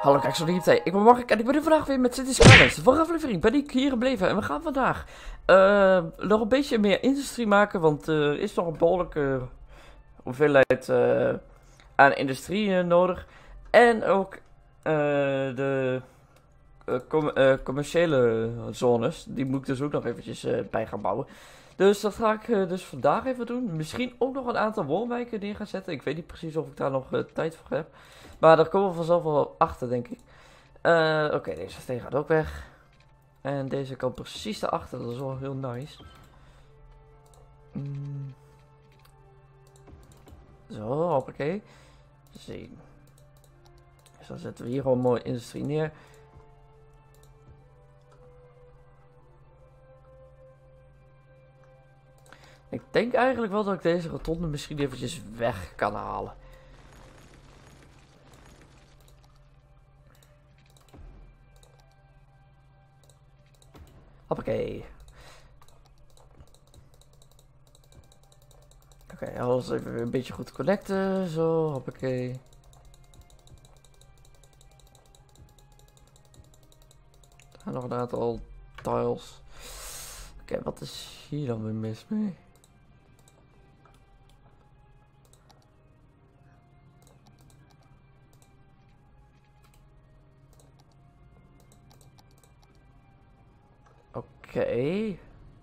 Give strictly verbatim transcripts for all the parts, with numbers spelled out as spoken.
Hallo, kijk zo diep. Ik ben Mark en ik ben er vandaag weer met City Skylines. De vorige aflevering ben ik hier gebleven en we gaan vandaag uh, nog een beetje meer industrie maken, want er uh, is nog een behoorlijke hoeveelheid uh, aan industrie uh, nodig. En ook uh, de uh, com uh, commerciële zones, die moet ik dus ook nog eventjes uh, bij gaan bouwen. Dus dat ga ik uh, dus vandaag even doen. Misschien ook nog een aantal woonwijken neer gaan zetten. Ik weet niet precies of ik daar nog uh, tijd voor heb. Maar daar komen we vanzelf wel achter, denk ik. Uh, Oké, okay, deze steen gaat ook weg. En deze kan precies daarachter. Dat is wel heel nice. Mm. Zo, hoppakee. Zien. Dus dan zetten we hier gewoon mooi industrie neer. Ik denk eigenlijk wel dat ik deze rotonde misschien eventjes weg kan halen. Hoppakee. Oké, okay, alles even weer een beetje goed connecten. Zo, hoppakee. Er nog een aantal tiles. Oké, okay, wat is hier dan weer mis mee? Oké. Okay.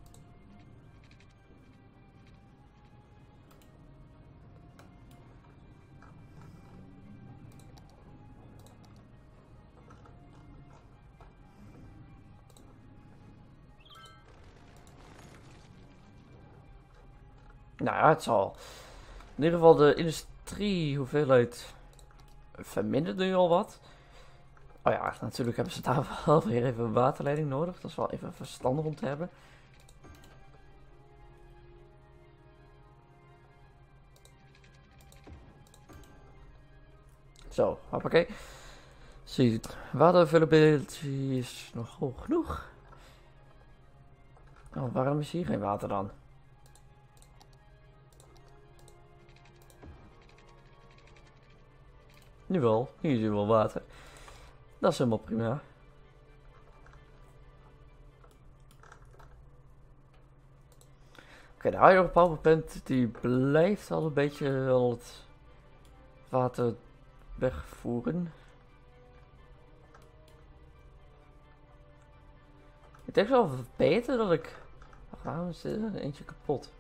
Nou ja, het zal. In ieder geval de industrie hoeveelheid vermindert nu al wat. Oh ja, natuurlijk hebben ze daar wel weer even een waterleiding nodig. Dat is wel even verstandig om te hebben. Zo, hoppakee. Zie je, water availability is nog hoog genoeg. Oh, waarom is hier geen water dan? Nu wel, hier is hier wel water. Dat is helemaal prima. Oké, okay, de hydro power plant die blijft al een beetje al het water wegvoeren. Ik denk wel beter dat ik... Waarom is dit er eentje kapot?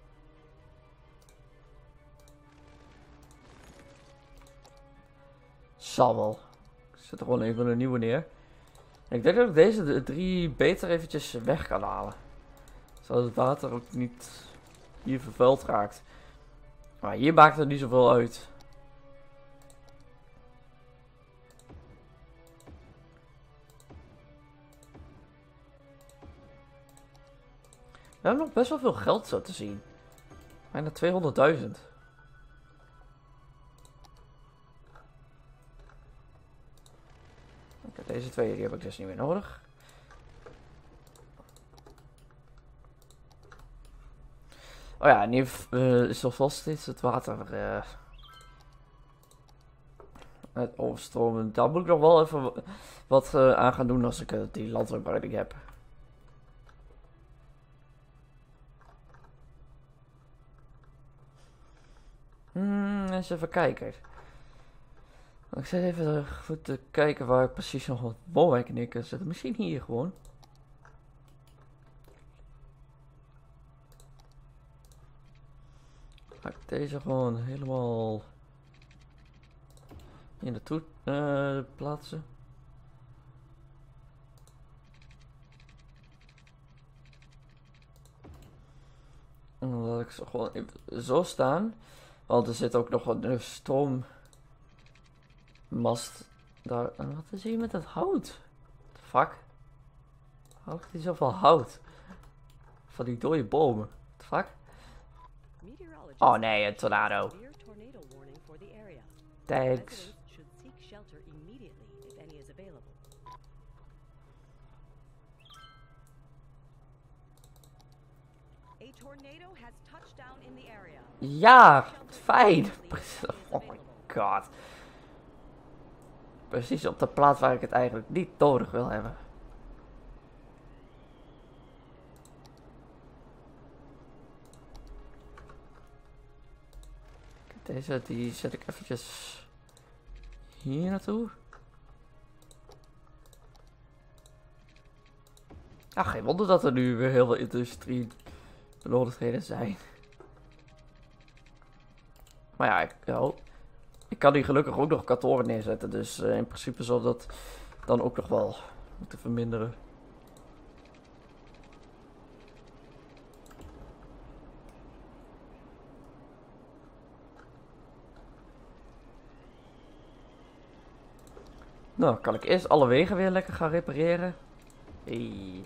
Zal wel. Ik zet er gewoon even een nieuwe neer. En ik denk dat ik deze de drie beter eventjes weg kan halen. Zodat het water ook niet hier vervuild raakt. Maar hier maakt het niet zoveel uit. We hebben nog best wel veel geld zo te zien. Bijna tweehonderdduizend. Oké, deze twee die heb ik dus niet meer nodig. Oh ja, nu uh, is er vast steeds het water uh, het overstromen. Daar moet ik nog wel even wat uh, aan gaan doen als ik uh, die landverbreiding heb. Hmm, eens even kijken. Ik zit even goed te kijken waar ik precies nog wat woonwijken neer kan zetten. Misschien hier gewoon. Ga ik deze gewoon helemaal hier naartoe uh, plaatsen. En dan laat ik ze gewoon even zo staan. Want er zit ook nog een stroommast daar. En wat is hier met dat hout? What the fuck? Houdt hij zoveel hout? Van die dode bomen. What the fuck? Oh nee, een tornado. Thanks. Ja, fijn. Oh my god. precies op de plaats waar ik het eigenlijk niet nodig wil hebben. Deze, die zet ik eventjes hier naartoe. Ja, geen wonder dat er nu weer heel veel industrie benodigdheden zijn. Maar ja, ik, oh, ik kan hier gelukkig ook nog kantoren neerzetten. Dus uh, in principe zal dat dan ook nog wel moeten verminderen. Nou, kan ik eerst alle wegen weer lekker gaan repareren. Hey.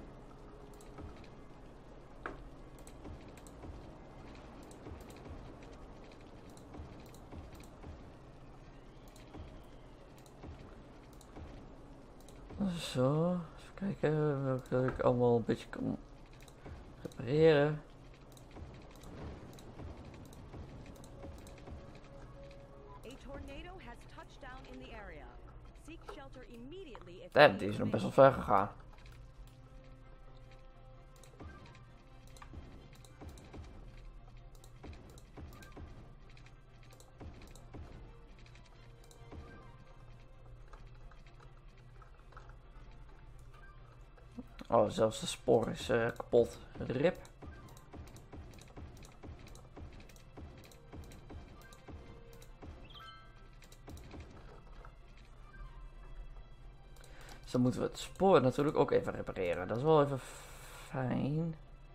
Zo, even kijken welke ik allemaal een beetje kan repareren. Damn, die is nog best wel ver gegaan. Oh, zelfs de spoor is uh, kapot. Rip. Dus dan moeten we het spoor natuurlijk ook even repareren. Dat is wel even fijn.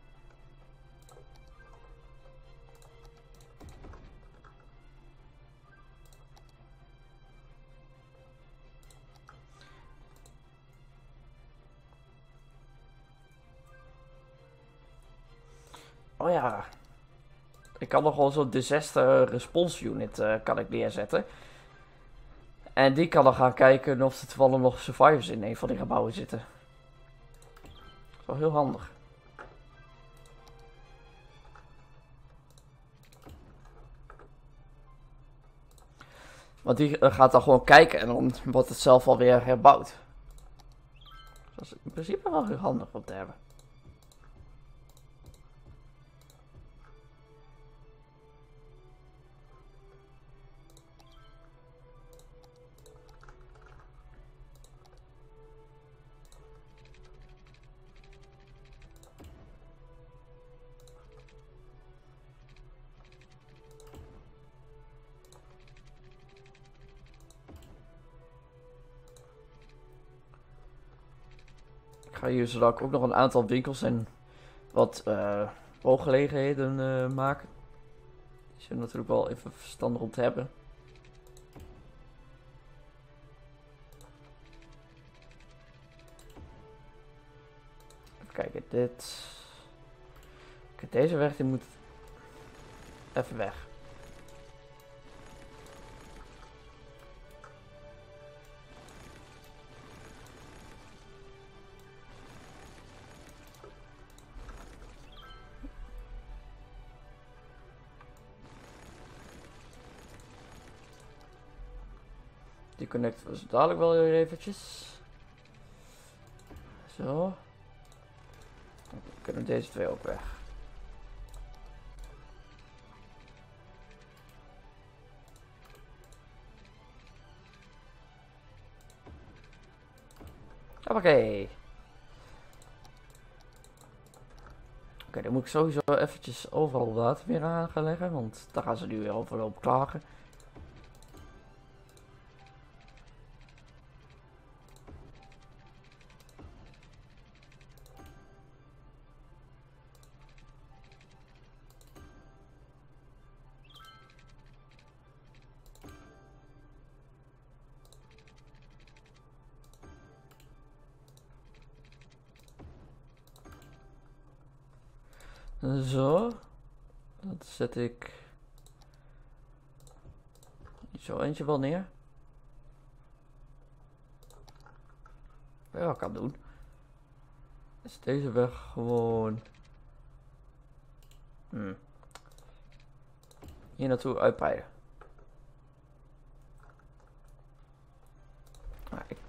Oh ja. Ik kan nog wel zo'n disaster response unit uh, kan ik neerzetten. En die kan dan gaan kijken of er toevallig nog survivors in een van die gebouwen zitten. Dat is wel heel handig. Want die uh, gaat dan gewoon kijken en dan wordt het zelf alweer herbouwd. Dat is in principe wel heel handig om te hebben. Ik ga hier zodat ik ook nog een aantal winkels en wat uh, hooggelegenheden uh, maken. Die zijn natuurlijk wel even verstandig om te hebben. Even kijken, dit. Kijk, deze weg die moet even weg. Die connecten we zo dadelijk wel weer eventjes. Zo. Dan kunnen deze twee ook weg. Oké. Oké, dan moet ik sowieso eventjes overal water weer aan gaan leggen, want daar gaan ze nu weer overal op klagen. Zo, dat zet ik zo eentje wel neer. Ja, kan doen. Is deze weg gewoon hmm. hier naartoe uitbreiden.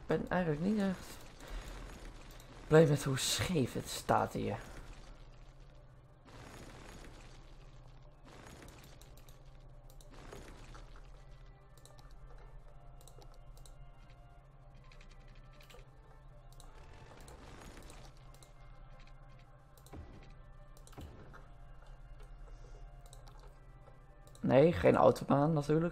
ben eigenlijk niet echt blij met hoe scheef het staat hier. Nee, geen autobaan natuurlijk.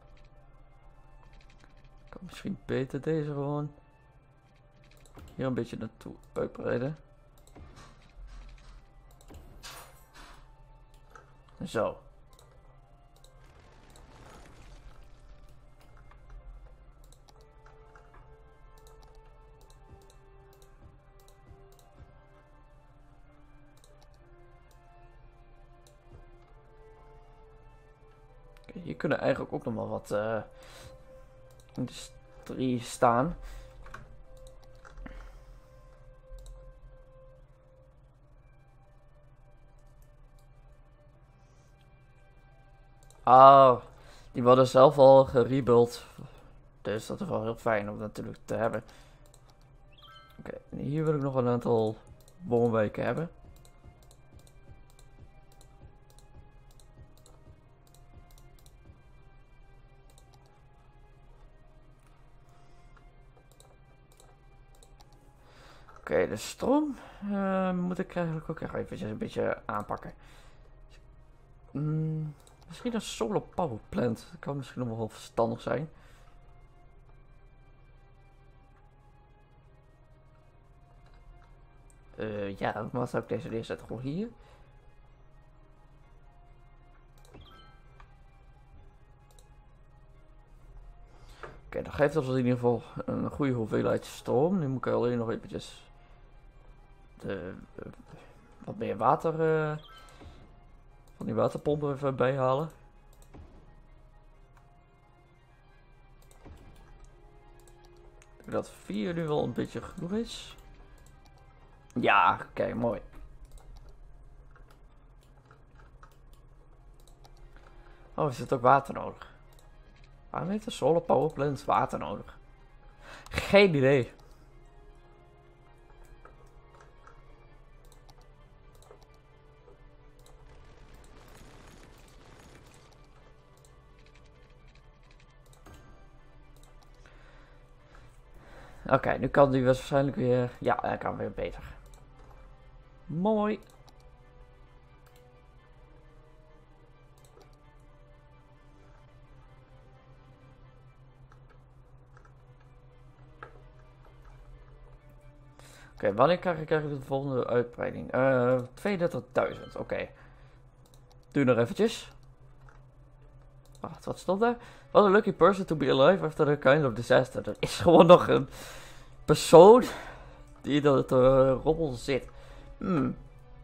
Kan misschien beter deze gewoon hier een beetje naartoe uitbreiden. Zo. Hier kunnen eigenlijk ook nog wel wat uh, industrie staan. Ah, die worden zelf al gerebuild. Dus dat is wel heel fijn om natuurlijk te hebben. Oké, okay, hier wil ik nog een aantal woonwijken hebben. Oké, okay, de stroom uh, moet ik eigenlijk ook even eventjes een beetje aanpakken. Mm, misschien een solar power plant. Dat kan misschien nog wel verstandig zijn. Uh, ja, maar zou ik deze neerzetten? Gewoon hier. Oké, okay, dat geeft ons in ieder geval een goede hoeveelheid stroom. Nu moet ik alleen nog eventjes de, uh, wat meer water uh, van die waterpompen even bijhalen. Ik denk dat vier nu wel een beetje genoeg is. Ja, oké, okay, mooi. Oh, is het ook water nodig? Waarom heeft de solar power plant water nodig? Geen idee. Oké, okay, nu kan die waarschijnlijk weer... Ja, hij kan weer beter. Mooi. Oké, okay, wanneer krijg ik eigenlijk de volgende uitbreiding? Uh, tweeëndertigduizend, oké. Okay. Doe nog eventjes. Wacht, wat stond daar? What a lucky person to be alive after a kind of disaster. Er is gewoon nog een persoon die in het uh, rommel zit. Hmm.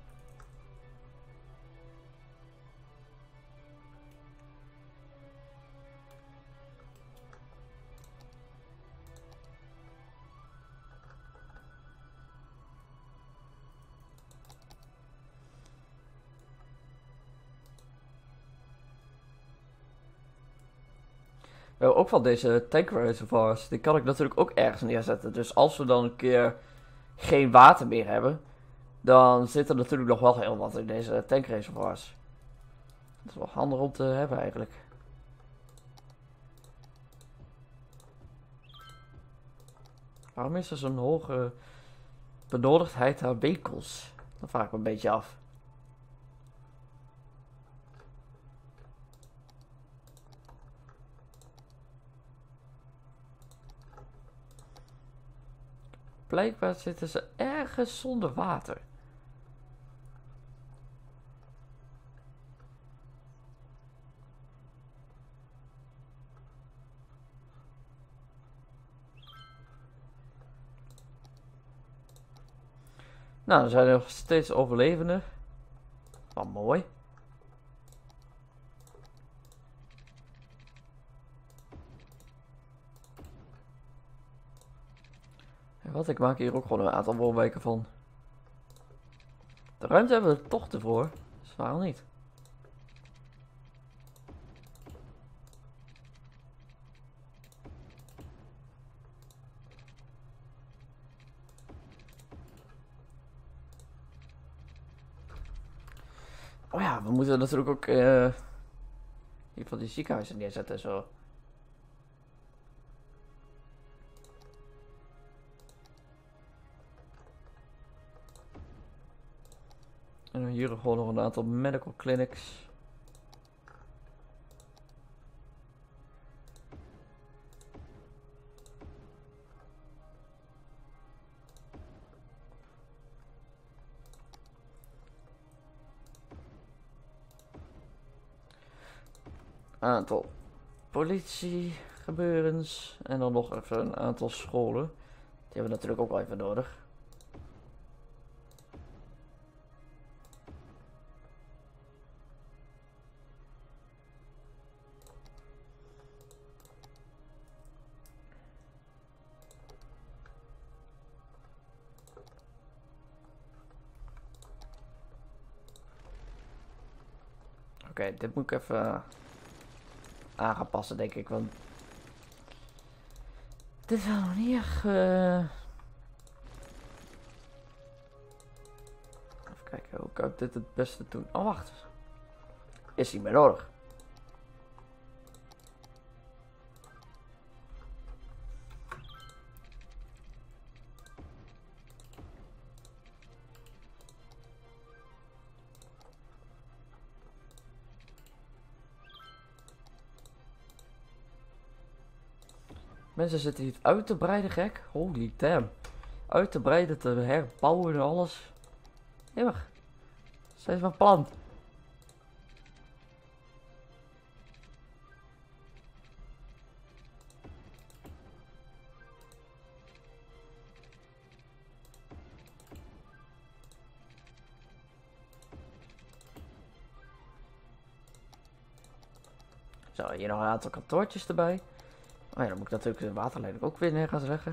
Uh, ook van deze tank reservoirs, die kan ik natuurlijk ook ergens neerzetten. Dus als we dan een keer geen water meer hebben, dan zit er natuurlijk nog wel heel wat in deze tank reservoirs. Dat is wel handig om te hebben eigenlijk. Waarom is er zo'n hoge benodigdheid aan winkels? Dat vraag ik me een beetje af. Blijkbaar zitten ze ergens zonder water. Nou, er zijn er nog steeds overlevenden. Wel mooi. Wat, ik maak hier ook gewoon een aantal woonwijken van. De ruimte hebben we er toch ervoor. Dus waarom niet? Oh ja, we moeten natuurlijk ook uh, in ieder geval die ziekenhuizen neerzetten en zo. En dan hier gewoon nog een aantal medical clinics. Aantal politiegebeurens en dan nog even een aantal scholen. Die hebben we natuurlijk ook wel even nodig. Oké, okay, dit moet ik even aan gaan passen, denk ik, want dit is nog niet echt. Uh... Even kijken, hoe kan ik dit het beste doen? Oh, wacht. Is niet meer nodig. Mensen zitten hier uit te breiden, gek. Holy damn. Uit te breiden, te herbouwen en alles. Ja, zijn van plan. Zo, hier nog een aantal kantoortjes erbij. Oh ja, dan moet ik natuurlijk de waterleiding ook weer neer gaan leggen.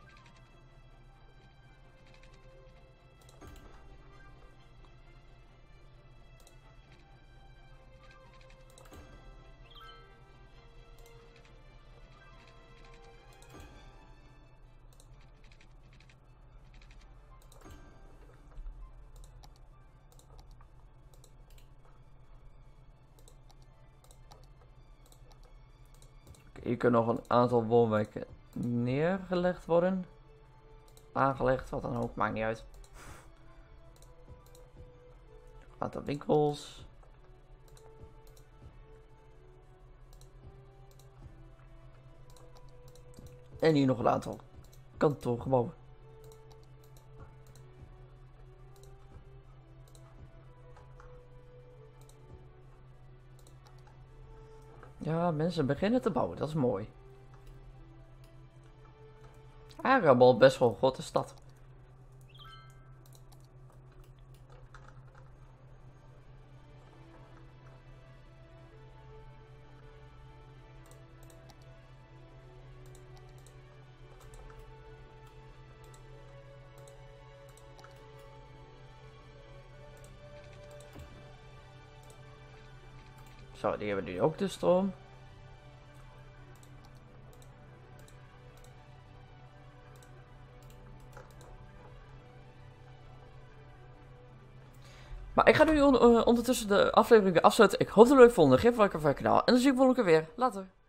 Hier kunnen nog een aantal woonwijken neergelegd worden. Aangelegd, wat dan ook, maakt niet uit. Een aantal winkels. En hier nog een aantal kantoorgebouwen. Ja, mensen beginnen te bouwen, dat is mooi. Eigenlijk al best wel een grote stad. Zo, die hebben nu ook de stroom. Maar ik ga nu on uh, ondertussen de aflevering weer afsluiten. Ik hoop dat jullie het leuk vonden. Geef een like op mijn kanaal. En dan zie ik volgende keer weer. Later.